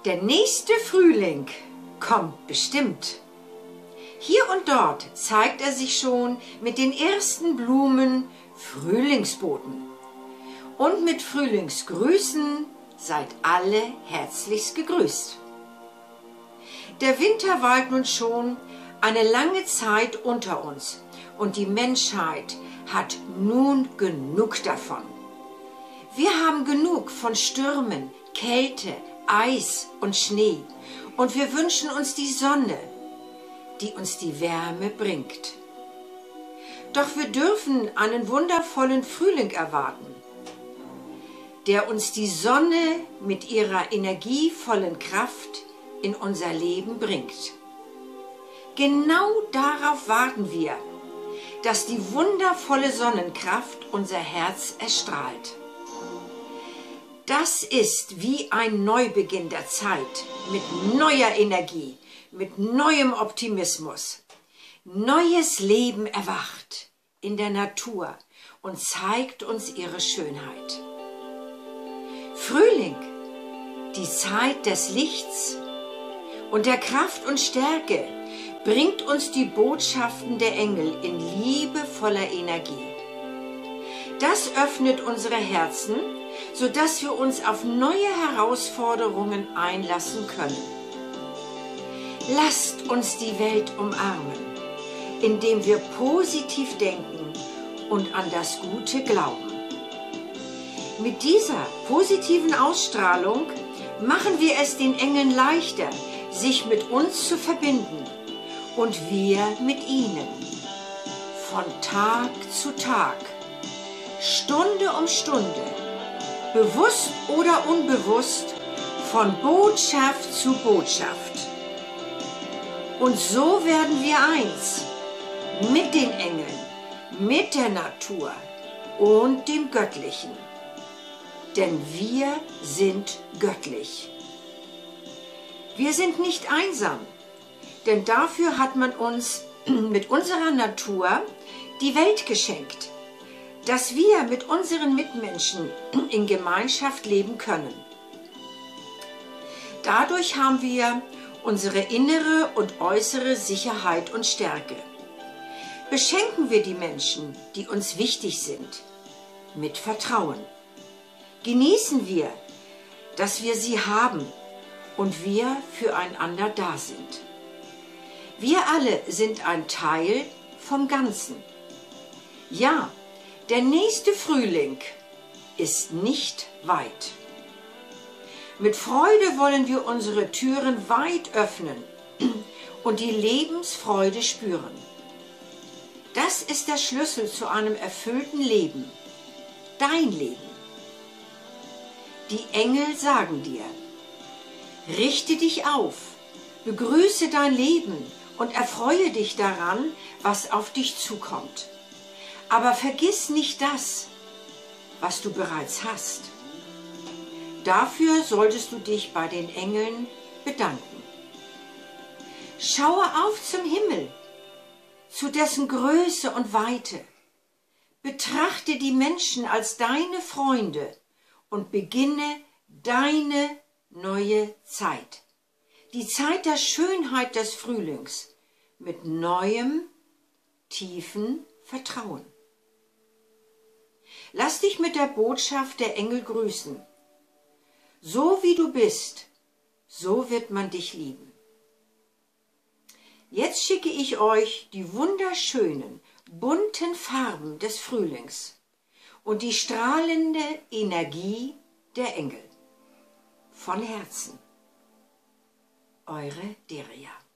Der nächste Frühling kommt bestimmt. Hier und dort zeigt er sich schon mit den ersten Blumen, Frühlingsboten. Und mit Frühlingsgrüßen seid alle herzlichst gegrüßt. Der Winter weilt nun schon eine lange Zeit unter uns und die Menschheit hat nun genug davon. Wir haben genug von Stürmen, Kälte, Eis und Schnee und wir wünschen uns die Sonne, die uns die Wärme bringt. Doch wir dürfen einen wundervollen Frühling erwarten, der uns die Sonne mit ihrer energievollen Kraft in unser Leben bringt. Genau darauf warten wir, dass die wundervolle Sonnenkraft unser Herz erstrahlt. Das ist wie ein Neubeginn der Zeit mit neuer Energie, mit neuem Optimismus. Neues Leben erwacht in der Natur und zeigt uns ihre Schönheit. Frühling, die Zeit des Lichts und der Kraft und Stärke, bringt uns die Botschaften der Engel in liebevoller Energie. Das öffnet unsere Herzen, sodass wir uns auf neue Herausforderungen einlassen können. Lasst uns die Welt umarmen, indem wir positiv denken und an das Gute glauben. Mit dieser positiven Ausstrahlung machen wir es den Engeln leichter, sich mit uns zu verbinden und wir mit ihnen. Von Tag zu Tag, Stunde um Stunde, bewusst oder unbewusst, von Botschaft zu Botschaft. Und so werden wir eins mit den Engeln, mit der Natur und dem Göttlichen. Denn wir sind göttlich. Wir sind nicht einsam, denn dafür hat man uns mit unserer Natur die Welt geschenkt, dass wir mit unseren Mitmenschen in Gemeinschaft leben können. Dadurch haben wir unsere innere und äußere Sicherheit und Stärke. Beschenken wir die Menschen, die uns wichtig sind, mit Vertrauen. Genießen wir, dass wir sie haben und wir füreinander da sind. Wir alle sind ein Teil vom Ganzen. Ja, der nächste Frühling ist nicht weit. Mit Freude wollen wir unsere Türen weit öffnen und die Lebensfreude spüren. Das ist der Schlüssel zu einem erfüllten Leben, dein Leben. Die Engel sagen dir, richte dich auf, begrüße dein Leben und erfreue dich daran, was auf dich zukommt. Aber vergiss nicht das, was du bereits hast. Dafür solltest du dich bei den Engeln bedanken. Schaue auf zum Himmel, zu dessen Größe und Weite. Betrachte die Menschen als deine Freunde und beginne deine neue Zeit. Die Zeit der Schönheit des Frühlings mit neuem, tiefen Vertrauen. Lass dich mit der Botschaft der Engel grüßen. So wie du bist, so wird man dich lieben. Jetzt schicke ich euch die wunderschönen, bunten Farben des Frühlings und die strahlende Energie der Engel. Von Herzen. Eure Deria.